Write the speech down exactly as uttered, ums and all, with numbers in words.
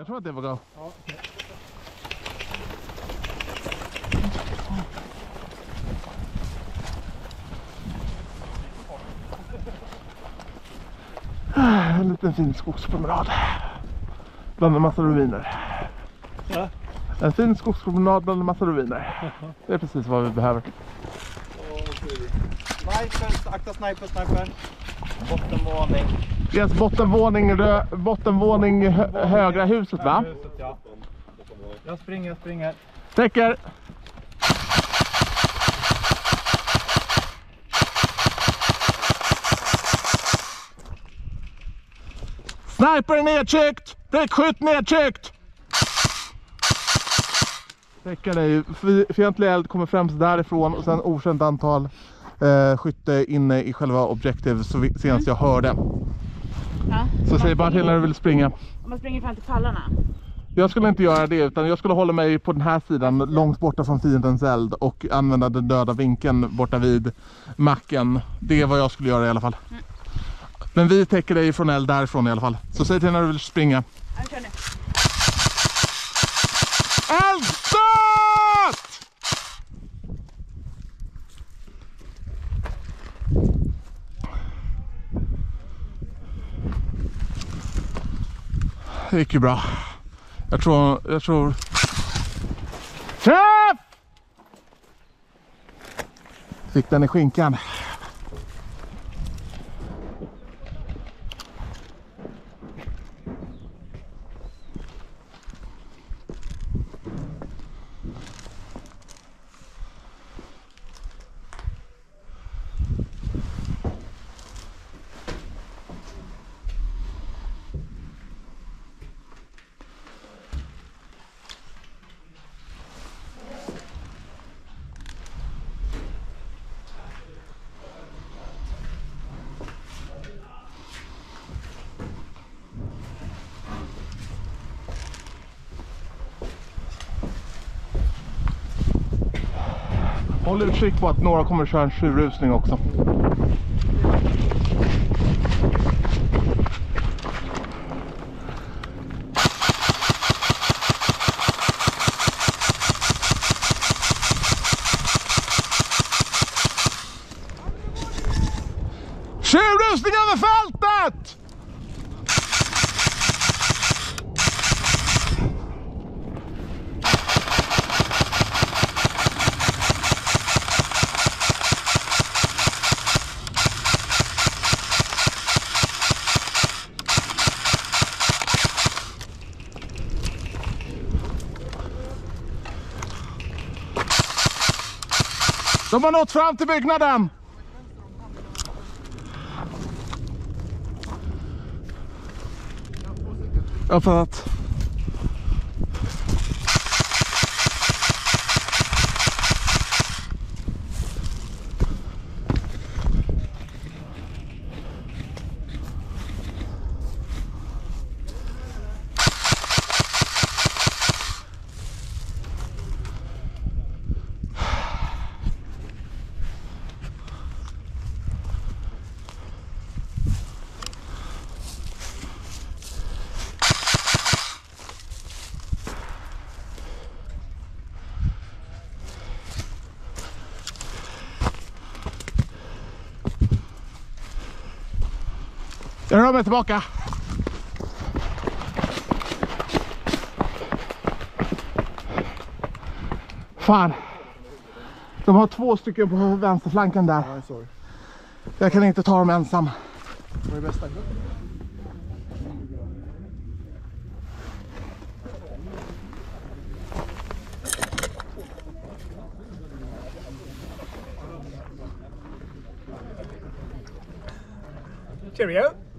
Jag tror att det var bra. Ja, okay. En liten fin skogspromenad. Bland en massa ruviner. Ja. En fin skogspromenad bland en massa ruviner. Det är precis vad vi behöver. Sniper, akta sniper, sniper. Bottenvåning. Yes, bottenvåning, rö, bottenvåning hö, högra huset, va? Huset, ja. Jag springer, jag springer. Täcker. Sniper nedtryckt! Prickskytt nedtryckt! Täcker dig. Fientlig eld kommer främst därifrån och sen okänt antal eh, skytte inne i själva objektiv så vi, senast jag hörde. Ja, så säg bara till när du vill springa. Om man springer fram till pallarna. Jag skulle inte göra det utan jag skulle hålla mig på den här sidan långt borta från fiendens eld och använda den döda vinkeln borta vid macken. Det är vad jag skulle göra i alla fall. Mm. Men vi täcker dig från eld därifrån i alla fall. Så säg till när du vill springa. Jag kör nu. Eldstöt! Det gick ju bra. Jag tror... Jag tror... Träff! Fick den i skinkan. Håll utkik på att några kommer köra en tjuvrusning också. Tjuvrusning över fältet! De har nått fram till byggnaden. Jag har fattat. Jag rör mig tillbaka. Fan. De har två stycken på vänsterflanken där. Jag kan inte ta dem ensam. Vad är det bästa? Cheerio!